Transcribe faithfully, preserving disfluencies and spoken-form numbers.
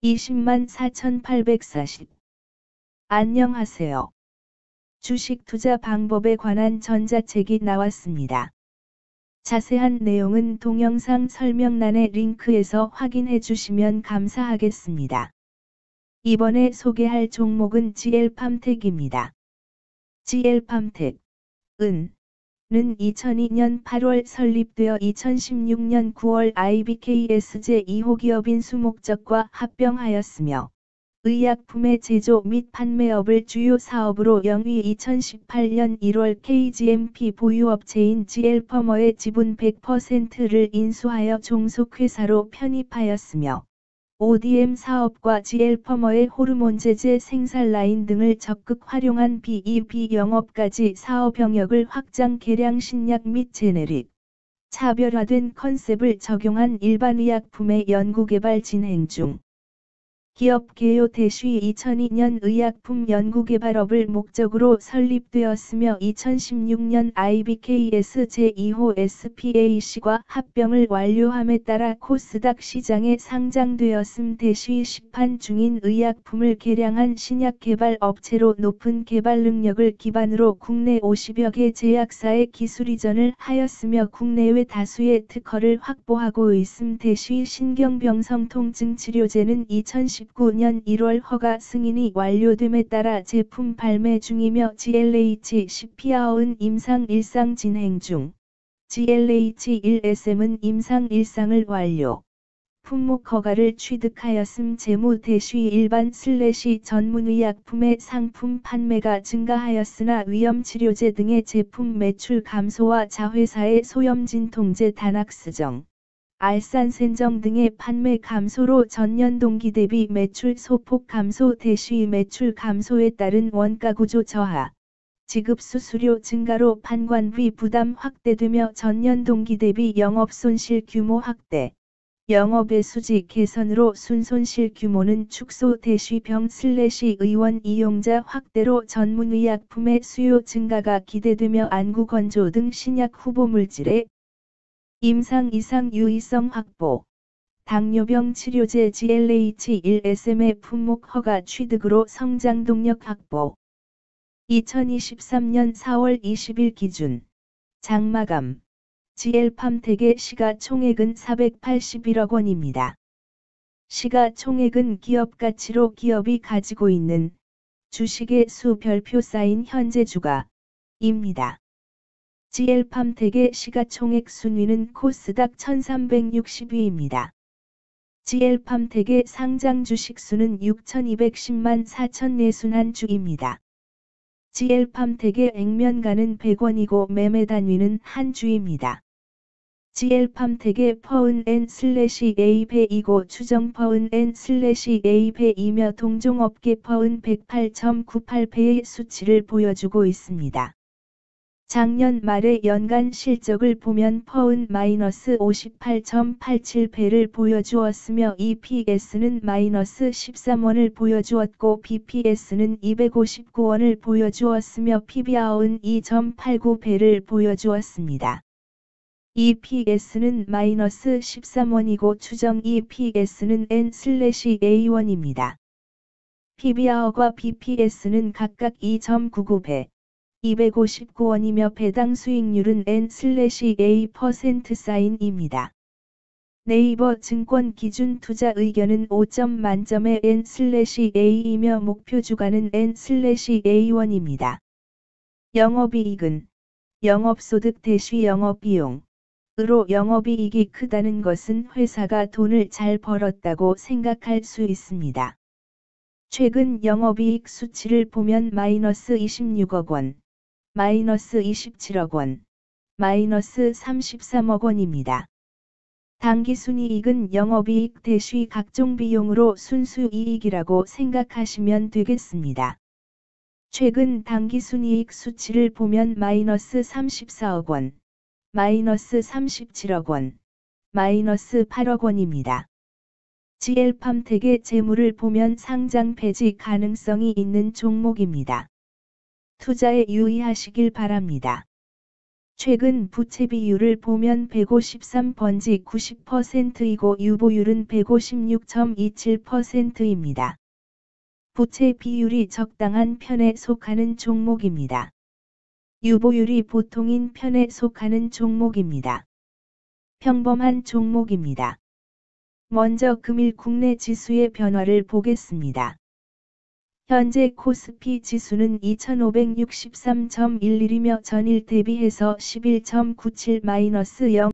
이십만 사천팔백사십. 안녕하세요. 주식 투자 방법에 관한 전자책이 나왔습니다. 자세한 내용은 동영상 설명란의 링크에서 확인해 주시면 감사하겠습니다. 이번에 소개할 종목은 지엘팜텍입니다. 지엘팜텍은 는 이천이년 팔월 설립되어 이천십육년 구월 아이비케이에스 제이 호 기업인 수목적과 합병하였으며 의약품의 제조 및 판매업을 주요 사업으로 영위 이천십팔년 일월 케이지엠피 보유업체인 지엘퍼머의 지분 백 퍼센트를 인수하여 종속회사로 편입하였으며 오디엠 사업과 지엘퍼머의 호르몬 제제 생산 라인 등을 적극 활용한 비이비 영업까지 사업 영역을 확장 개량 신약 및 제네릭, 차별화된 컨셉을 적용한 일반 의약품의 연구개발 진행 중. 기업 개요 대시 이천이년 의약품 연구개발업을 목적으로 설립되었으며 이천십육년 아이비케이에스 제이 호 에스피에이씨과 합병을 완료함에 따라 코스닥 시장에 상장되었음. 대시 시판 중인 의약품을 개량한 신약 개발 업체로 높은 개발 능력을 기반으로 국내 오십여 개 제약사의 기술 이전을 하였으며 국내외 다수의 특허를 확보하고 있음. 대시 신경병성 통증 치료제는 이천십구년 일월 허가 승인이 완료됨에 따라 제품 발매 중이며 지엘에이치 씨피아오는 임상 일상 진행 중. 지엘에이치 일 에스엠은 임상 일상을 완료. 품목 허가를 취득하였음. 재무 대시 일반 슬래시 전문의약품의 상품 판매가 증가하였으나 위염치료제 등의 제품 매출 감소와 자회사의 소염진통제 다낙스정, 알산센정 등의 판매 감소로 전년 동기 대비 매출 소폭 감소. 대시 매출 감소에 따른 원가구조 저하, 지급 수수료 증가로 판관비 부담 확대되며 전년 동기 대비 영업손실 규모 확대, 영업의 수지 개선으로 순손실 규모는 축소. 대시 병 슬래시 의원 이용자 확대로 전문의약품의 수요 증가가 기대되며 안구건조 등 신약 후보물질의 임상 이상 유의성 확보, 당뇨병 치료제 지엘에이치 일 에스엠의 품목 허가 취득으로 성장 동력 확보. 이천이십삼년 사월 이십일 기준 장마감 지엘팜텍의 시가총액은 사백팔십일억 원입니다. 시가총액은 기업가치로 기업이 가지고 있는 주식의 수 별표 쌓인 현재 주가입니다. 지엘팜텍의 시가총액 순위는 코스닥 천삼백육십 위입니다. 지엘팜텍의 상장 주식수는 육천이백십만 사천사십일 주입니다. 지엘팜텍의 액면가는 백 원이고 매매 단위는 한 주입니다. 지엘팜텍의 퍼은 엔 슬래시 에이 배이고 추정 퍼은 엔 슬래시 에이 배이며 동종업계 퍼은 백팔 점 구팔 배의 수치를 보여주고 있습니다. 작년 말의 연간 실적을 보면 퍼은 마이너스 오십팔 점 팔칠 배를 보여주었으며 이피에스는 마이너스 십삼 원을 보여주었고 비피에스는 이백오십구 원을 보여주었으며 피비알은 이 점 팔구 배를 보여주었습니다. 이피에스는 마이너스 십삼 원이고 추정 이피에스는 엔 슬래시 에이 원입니다. 피비알과 비피에스는 각각 이 점 구구 배, 이백오십구 원이며 배당 수익률은 엔 슬래시 에이 퍼센트 사인입니다. 네이버 증권 기준 투자 의견은 오 점 만점의 엔 슬래시 에이이며 목표 주가는 엔 슬래시 에이 원입니다. 영업이익은 영업소득 대시 영업비용 으로 영업이익이 크다는 것은 회사가 돈을 잘 벌었다고 생각할 수 있습니다. 최근 영업이익 수치를 보면 마이너스 이십육억 원, 마이너스 이십칠억 원, 마이너스 삼십삼억 원입니다. 당기순이익은 영업이익 대시 각종 비용으로 순수이익이라고 생각하시면 되겠습니다. 최근 당기순이익 수치를 보면 마이너스 삼십사억 원, 마이너스 삼십칠억 원, 마이너스 팔억 원입니다. 지엘팜텍의 재물을 보면 상장 폐지 가능성이 있는 종목입니다. 투자에 유의하시길 바랍니다. 최근 부채 비율을 보면 백오십삼 번지 구십 퍼센트이고 유보율은 백오십육 점 이칠 퍼센트입니다. 부채 비율이 적당한 편에 속하는 종목입니다. 유보율이 보통인 편에 속하는 종목입니다. 평범한 종목입니다. 먼저 금일 국내 지수의 변화를 보겠습니다. 현재 코스피 지수는 이천오백육십삼 점 일일이며 전일 대비해서 십일 점 구칠 마이너스 영